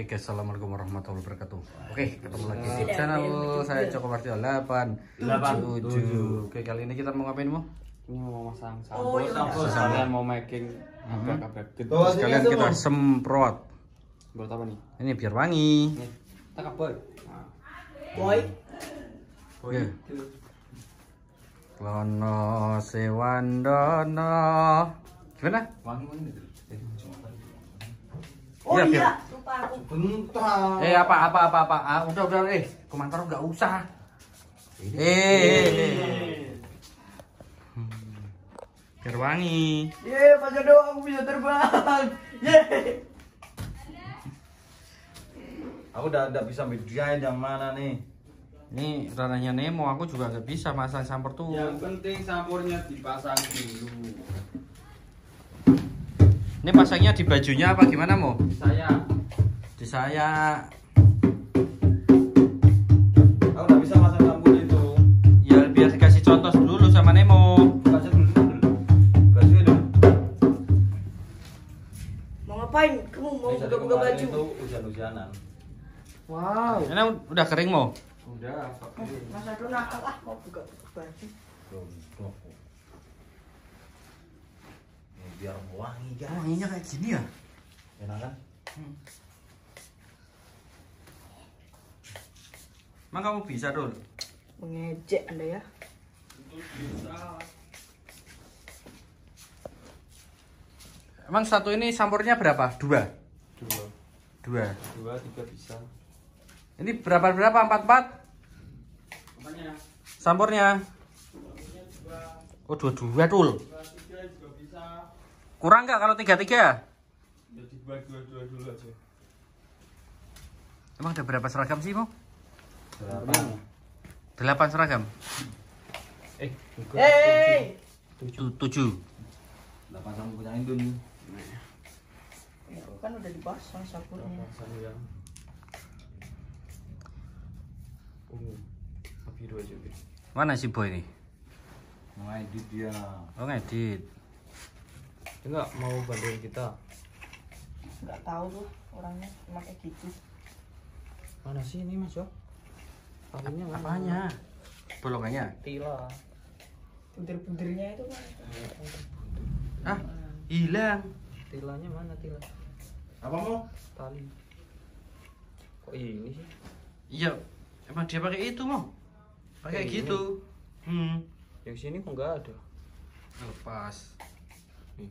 guys, assalamualaikum warahmatullahi wabarakatuh. Oke, ketemu lagi di channel saya Joko Martio 887. Oke, kali ini kita mau ngapain mau? Ini mau masang sampur, sekalian mau making abrak-abrak gitu. Sekalian kita semprot. Buat apa nih? Ini biar wangi. Nih, tak boy. Boy. Oke. Lono sewandono. Gimana? Wangi-wangi gitu. Oh iya, iya, lupa aku. Bentar. Apa? Udah, komentar nggak usah. Biar wangi. Ye, Pak Jodo, aku bisa terbang. Ye. Aku udah bisa bedain yang mana nih. Ini ranahnya Nemo, aku juga nggak bisa masang sampur tuh. Yang penting sampurnya dipasang dulu. Ini pasangnya di bajunya apa gimana Mo? Di saya. Aku udah bisa masang sampul itu. Ya biar dikasih contoh dulu sama Nemo. Kasih dulu. Kasih dulu. Mau ngapain? Kamu mau Jadi buka-buka kemarin baju? itu hujan-hujanan. Wow. Ini udah kering Mo? Udah, Mas Ado nakal mau buka baju. Tuh. Ini biar wangi guys. Wanginya kayak gini ya? Enak kan? Emang kamu bisa Dul? Mengejek Anda ya. Emang satu ini sampurnya berapa? Dua? dua, tiga bisa. Ini berapa? Empat? Apanya? Sampurnya? Oh dua Dul. Tiga juga bisa. Kurang nggak kalau tiga? Ya dibuat dua dulu aja. Emang ada berapa seragam sih Mo? Berapa? 8 seragam? Hei. 7. 8 sampul punya itu nih. Ya, kan udah dipasang sampurnya. Pasang yang biru aja gitu. Mana si boy nih? Mau edit dia. Oh ngedit. Dia nggak mau bantuin kita. Enggak tahu tuh orangnya cuma kayak gitu. Mana sih ini Mas Jo? Akhirnya Apanya? Bolongannya? Tila. Bunder-bundernya itu kan. Ah, hilang. Tilanya mana tila? Apa mau? Tali. Kok ini sih? Iya, emang dia pakai itu Mo? Pakai Kayak gitu. Yang sini kok nggak ada? Lepas. Nih.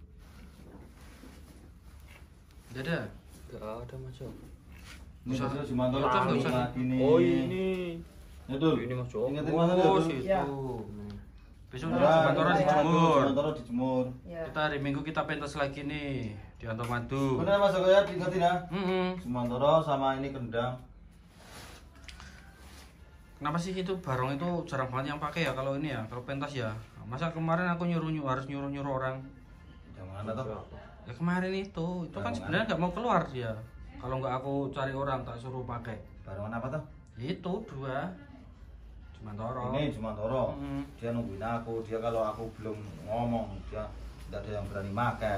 Udah ada. Nggak ada Mas Jo. Ini Usah. maksudnya cuma tolong Nggak usah. lagi nih. Oh ini. Ya Dul. Ini Mas Jo. Ingetin mana Dul? Oh, situ. Ya. Besok Nah, cuma taruh dijemur. Cuma dijemur. Ya. Kita hari Minggu kita pentas lagi nih di Antomadu. Bener Mas Joko ya, diingetin ya. Mm-mm. Sumantoro sama ini kendang. Kenapa sih itu barong itu jarang banget yang pakai ya kalau ini ya, kalau pentas ya. Masa kemarin aku harus nyuruh orang. Yang mana toh? Ya kemarin itu kan sebenarnya nggak mau keluar dia. Kalau nggak aku cari orang tak suruh pakai. Barengan apa toh? Itu 2. Cumantoro. Ini Sumantoro. Mm. Dia nungguin aku. Dia kalau aku belum ngomong, dia tidak ada yang berani pakai.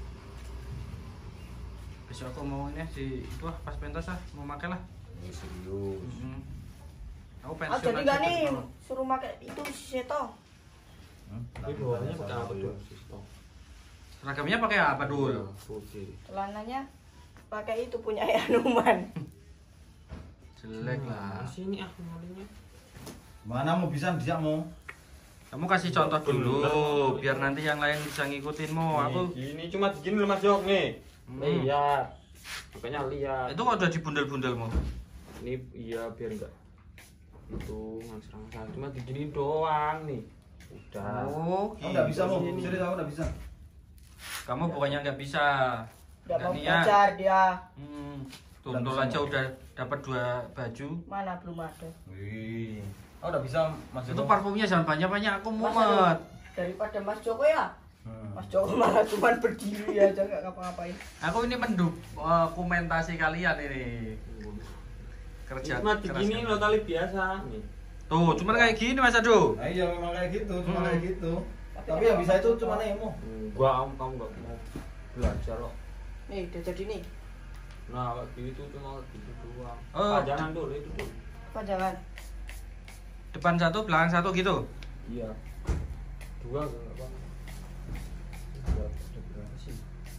Besok aku mau ini di itu pas pentas mau pakai lah. Ini serius. Aku Ah, pensiun jadi aja enggak nih dulu. suruh pakai itu seto. Ini bawahnya pakai apa tuh? Seragamnya pakai apa dulu? Putih. Celananya pakai itu punya Hanuman. Jelek lah. Sini malinya. Mana mau bisa dia mau? Kamu kasih contoh dulu biar nanti yang lain bisa ngikutin mau. Aku Ini cuma begini loh Mas Jok nih. Lihat. Makanya lihat. itu kok udah dibundel-bundel mau. Ini iya biar enggak itu ngasang-ngasang cuma digini doang nih. Udah. Oh, Aku nggak bisa mau. Ini. Serius aku nggak bisa. Kamu bukannya nggak bisa. Enggak mau niat. belajar dia. Tuntul aja udah dapat 2 baju. Mana belum ada. Wih. Aku nggak bisa Mas Itu Joko. parfumnya jangan banyak-banyak, aku Mas mumet. Ado, daripada Mas Joko ya. Hmm. Mas Joko malah cuma berdiri aja nggak ngapa-ngapain. Aku ini mendokumentasi kalian ini. Kerja Cuma keras begini kan. loh tali biasa nih. Tuh, cuman kayak gini Mas Ado. Nah, iya memang kayak gitu, cuma Hmm. kayak gitu. Tapi yang bisa itu cuma Nemo. Gua kamu nggak mau belajar kok. Nih udah jadi nih. Nah, kayak gitu cuma gitu doang. Oh. Pajangan dulu itu tuh. Pajangan. Depan satu, belakang satu gitu. Iya. Dua enggak apa. Dua berapa sih?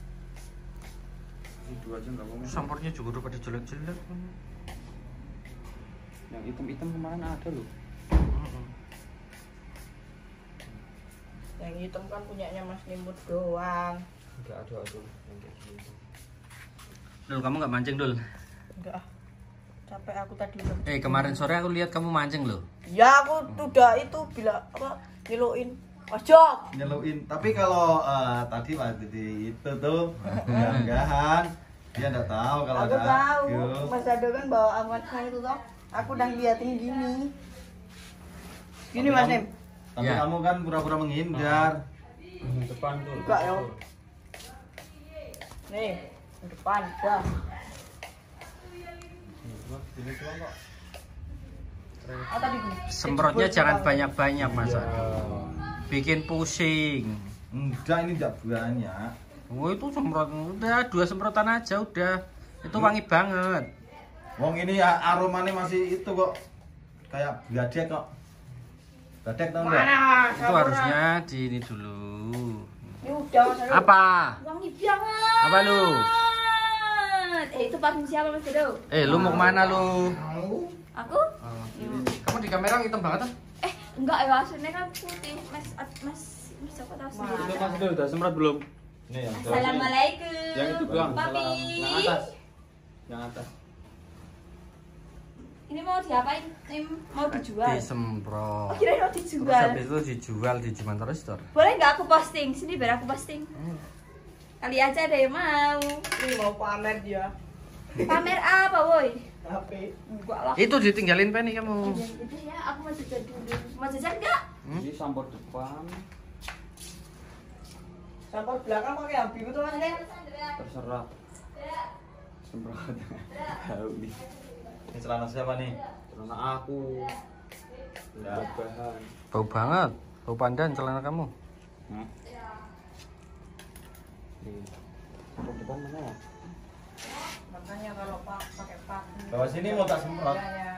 Ini dua aja enggak apa-apa. Sampurnya juga udah pada jelek-jelek. Yang hitam-hitam kemarin ada loh. Yang hitam kan punyanya Mas Nimut doang. Enggak ada yang kayak gitu. Dul, kamu nggak mancing, Dul? Enggak ah. Capek aku tadi udah. Kemarin sore aku lihat kamu mancing loh. Ya aku udah itu bila apa ngiluin. Ojok. Nyeluin. Tapi kalau tadi waktu di itu tuh ganggahan, dia nggak tahu kalau Aku ada tahu. gitu. Mas Ado kan bawa amatnya itu toh. Aku udah liatin gini. Gini Tapi Mas kamu- Nim. Tapi Ya. kamu kan pura-pura menghindar. Yang depan tuh. Enggak, ya. Nih, di depan. Wah. Ini cuma kok. Oh tadi gini. Semprotnya jangan banyak-banyak, Mas. Iya. Bikin pusing. Enggak, ini enggak banyak. Oh, itu semprot udah 2 semprotan aja udah. Itu wangi banget. Wong ini aromanya masih itu kok. Kayak bladek kok. Bladek tau enggak? Mana? Itu Sampurna. harusnya di ini dulu. Ini udah Mas Ado. Apa? Wangi banget. Apa lu? Itu parfum siapa Mas Dodo? Lu mau kemana lu? Aku? Kamu di kamera hitam banget kan? Enggak ya, aslinya kan putih. Mas siapa tahu sendiri. Itu Mas itu udah semprot belum? Nih yang Assalamualaikum. Yang itu doang. Papi. Yang atas. Yang atas. Ini mau diapain? Tim mau dijual? Disemprot. Oh, kirain mau Terus dijual. habis itu dijual di Jimantara Store. Boleh nggak aku posting? Sini biar aku posting. Kali aja ada yang mau. Ini mau pamer dia. Pamer apa, woi? HP. Enggak lah. Itu ditinggalin Penny kamu. Udah ya, aku mau jajan dulu. Mau jajan nggak? Ini sampur depan. Sampur belakang pakai yang biru tuh Mas Nim. Terserah. Semprot. Tahu nih. Ini celana siapa nih? Karena aku. Ya. Bahan. Bau banget. Bau pandan celana kamu. Nih. Sampur depan mana ya? Makanya kalau pakai parfum. Bawa sini mau tak semprot. Ya.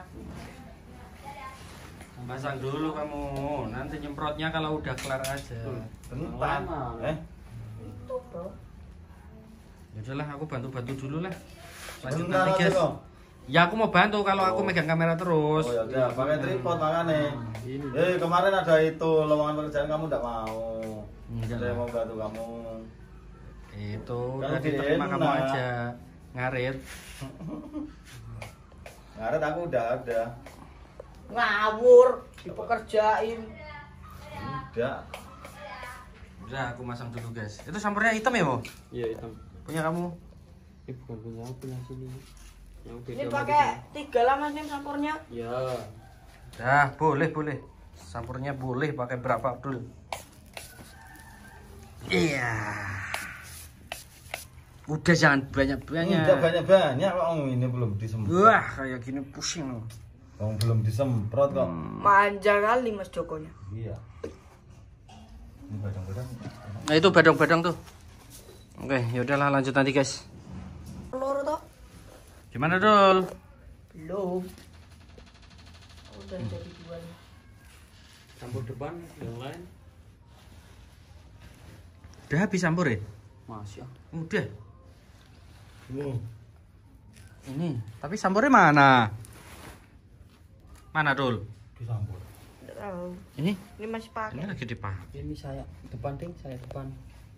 Pasang dulu kamu. Nanti nyemprotnya kalau udah kelar aja. Bentar. Lama. Itu bro. Ya udahlah, aku bantu-bantu dulu lah. Lanjut Bentar nanti, guys. kok. Ya aku mau bantu kalau aku Oh. megang kamera terus. Oh ya udah, pakai tripod makanya. Ini. Kemarin ada itu lowongan pekerjaan kamu enggak mau. Enggak Saya lah. mau bantu kamu. Itu Kan udah diterima enak. kamu aja. Ngarit. Ngaret aku udah ada. Ngawur, dipekerjain. Udah. Udah aku masang dulu guys. Itu sampurnya hitam ya, Mo? Iya hitam. Punya kamu? Ini bukan punya aku, punya sini. Yang beda Ini sama pakai kita. 3 lah Mas Nim sampurnya. Ya. Dah, boleh. Sampurnya boleh pakai berapa dulu? Iya. Udah jangan banyak-banyak. Enggak banyak-banyak kok ini belum disemprot. Wah, kayak gini pusing loh. Belum disemprot kok. Manja kali Mas Jokonya. Iya. Ini badang-badang. Nah, itu badang-badang tuh. Oke, yaudahlah lanjut nanti guys. Peluru toh? Gimana, Dul? Belum. Udah jadi 2 nih. Sampur depan yang lain. Udah habis sampur ya? Masih ah. Udah. Ini. Ini, tapi sampurnya mana? Mana, Dul? Disampur. Nggak tahu. Ini? Ini masih Ini pakai. lagi dipakai. Ini saya depan ting, saya depan.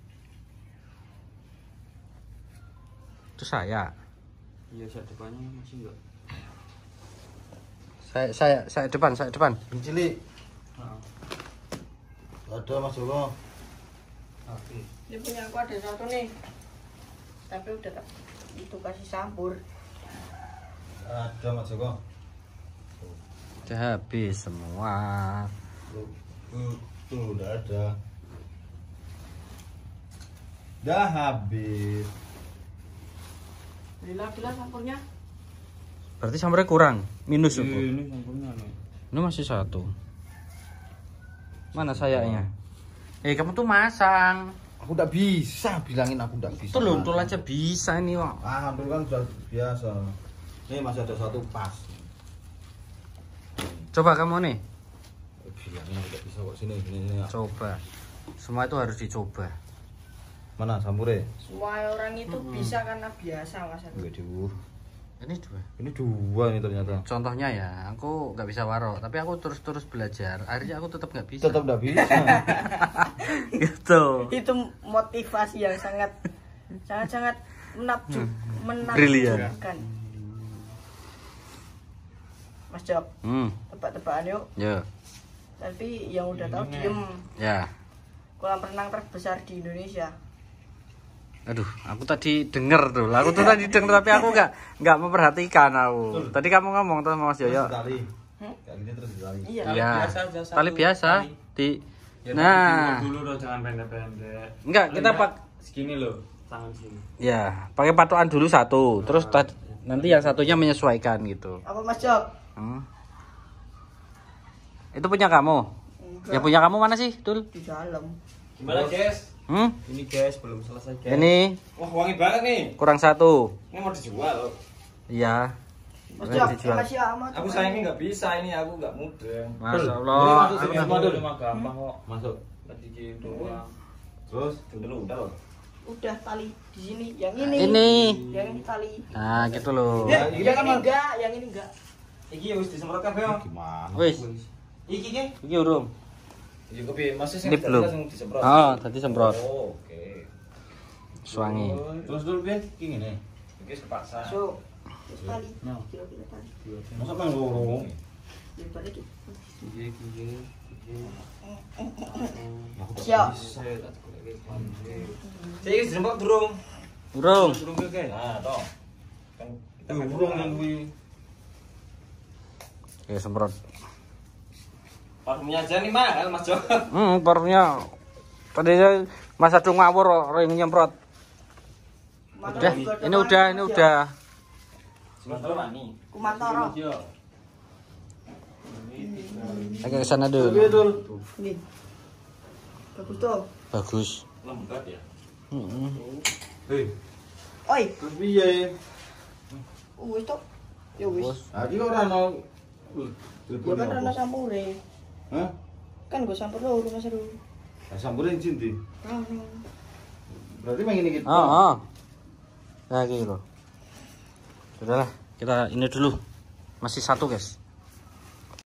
Itu saya. Iya saya depannya masih enggak. Saya depan. Ini cilik. Nah. Ada Mas Joko. Oke. Ini punya aku ada 1 nih. Tapi udah tak itu kasih sampur. Ada Mas Joko. Udah habis semua. Tuh udah ada. Udah habis. Bila sampurnya. Berarti sampurnya kurang, minus itu. Ini sampurnya nih. Ini masih 1. Mana sayanya? Kamu tuh masang. Aku enggak bisa bilangin aku enggak bisa. Itu luntul aja bisa ini, Wak. Ah, dulu kan sudah biasa. Ini masih ada satu pas. Coba kamu nih. Bilangin aku enggak bisa kok sini. Ya. Coba. Semua itu harus dicoba. Mana sampure? Semua orang itu bisa karena biasa Mas. Enggak Ini dua. Ini dua nih ternyata. Contohnya ya, aku nggak bisa warok, tapi aku terus belajar. Akhirnya aku tetap nggak bisa. Tetap enggak bisa. Gitu. Itu motivasi yang sangat Brilian. menakjubkan. Mas Jok, tebak-tebakan yuk. Ya. Tapi yang udah tahu diem. Ya. Kolam renang terbesar di Indonesia. Aduh, aku tadi denger tuh. Aku tuh tadi denger tapi aku nggak memperhatikan aku. Tadi kamu ngomong tuh sama Mas Yoyo. Tali. Kali ini terus ditali. Iya. Iya. biasa aja, satu Tali biasa tali. di. Ya, Nah, dulu dong, jangan pendek-pendek. enggak, kita pak. Segini loh, tangan sini. Ya, pakai patokan dulu satu. Terus nanti yang satunya menyesuaikan gitu. Apa Mas Jok? Itu punya kamu. Enggak. Yang punya kamu mana sih, Dul? Di dalam. Gimana guys? Ini guys belum selesai guys. Ini Wah, wangi banget nih. kurang satu. Ini mau dijual loh. Iya. Mas Ini Jok, dijual. masih amat. Aku sayangnya nggak bisa ini, aku nggak mudeng. Masya Ini Allah. masuk Aku sini udah- semua, Dul. Cuma gampang kok. Masuk. Tadi gitu doang. Terus dulu udah loh. Udah tali di sini. Yang ini. Ini. Yang ini tali. Nah, gitu loh. Ya, Yang ini enggak, yang ini enggak. Iki ya wis disemprot kabeh yo. Gimana? Wis, Iki ki. iki urung. Ya kepiye? Masih Ini belum. langsung disemprot. Oh, tadi semprot. Oh, oke. Suwangi. Terus dulu piye? Iki ngene. Iki wis kepaksa. So, terus tali. No. Kira-kira tali. Masa kan loro. Ya, balik iki. Iki iki. Siap. Saya wis disemprot durung. Urung. Durung oke. Nah, toh. Kan kita Urung yang kuwi. Oke, semprot. parfumnya aja nih mahal Mas Jo. Parfumnya tadi Mas Adu ngawur ring nyemprot. Udah, ini udah. Sementara mani. Kumantoro. Agak ke sana dulu. Piye, Dul? Ini. Bagus tuh. Bagus. Lembut ya. Hei, Oi, terus piye? wis tuh. Ya wis. Ah, iki ora ono. Ya kan ana sampure. Hah? Kan gue sampur lho Mas Ru. Ah, sampure izin di. Ah, Berarti main ini gitu. Oh. Nah, gitu loh. Sudahlah, kita ini dulu. Masih satu, guys.